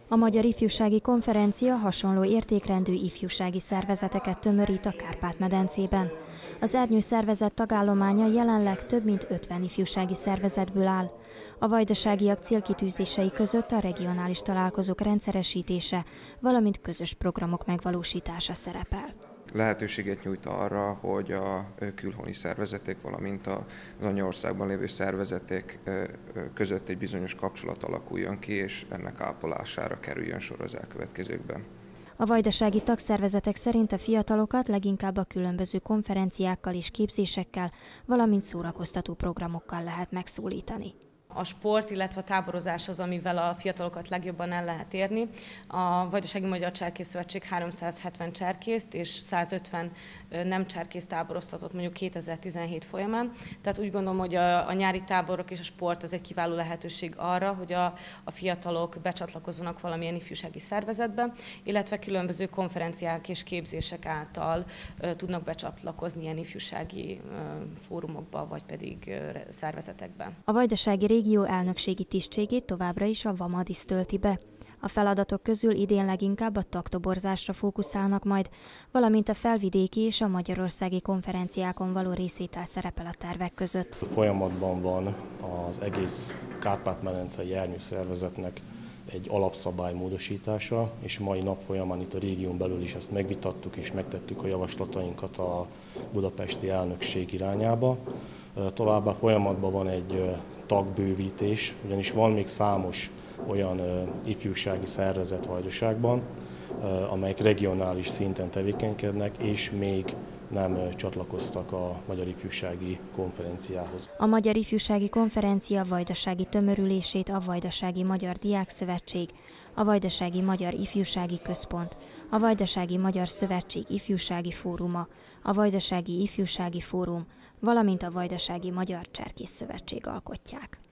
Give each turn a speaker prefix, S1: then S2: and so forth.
S1: A Magyar Ifjúsági Konferencia hasonló értékrendű ifjúsági szervezeteket tömörít a Kárpát-medencében. Az ernyő szervezet tagállománya jelenleg több mint 50 ifjúsági szervezetből áll. A vajdaságiak célkitűzései között a regionális találkozók rendszeresítése, valamint közös programok megvalósítása szerepel.
S2: Lehetőséget nyújt arra, hogy a külhoni szervezetek, valamint az anyaországban lévő szervezetek között egy bizonyos kapcsolat alakuljon ki, és ennek ápolására kerüljön sor az elkövetkezőkben.
S1: A vajdasági tagszervezetek szerint a fiatalokat leginkább a különböző konferenciákkal és képzésekkel, valamint szórakoztató programokkal lehet megszólítani.
S3: A sport, illetve a táborozás az, amivel a fiatalokat legjobban el lehet érni. A Vajdasági Magyar Cserkész Szövetség 370 cserkészt és 150 nem cserkész táboroztatott mondjuk 2017 folyamán. Tehát úgy gondolom, hogy a nyári táborok és a sport az egy kiváló lehetőség arra, hogy a fiatalok becsatlakozzanak valamilyen ifjúsági szervezetbe, illetve különböző konferenciák és képzések által tudnak becsatlakozni ilyen ifjúsági fórumokba, vagy pedig szervezetekbe.
S1: A vajdasági régió elnökségi tisztségét továbbra is a VAMADIS tölti be. A feladatok közül idén leginkább a tagtoborzásra fókuszálnak majd, valamint a felvidéki és a magyarországi konferenciákon való részvétel szerepel a tervek között.
S4: Folyamatban van az egész Kárpát-medencei ernyőszervezetnek egy alapszabály módosítása, és mai nap folyamán itt a régión belül is ezt megvitattuk és megtettük a javaslatainkat a budapesti elnökség irányába. Továbbá folyamatban van egy tagbővítés, ugyanis van még számos olyan ifjúsági szervezet Vajdaságban, amelyek regionális szinten tevékenykednek, és még nem csatlakoztak a Magyar Ifjúsági Konferenciához.
S1: A Magyar Ifjúsági Konferencia vajdasági tömörülését a Vajdasági Magyar Diákszövetség, a Vajdasági Magyar Ifjúsági Központ, a Vajdasági Magyar Szövetség Ifjúsági Fóruma, a Vajdasági Ifjúsági Fórum, valamint a Vajdasági Magyar Cserkész Szövetség alkotják.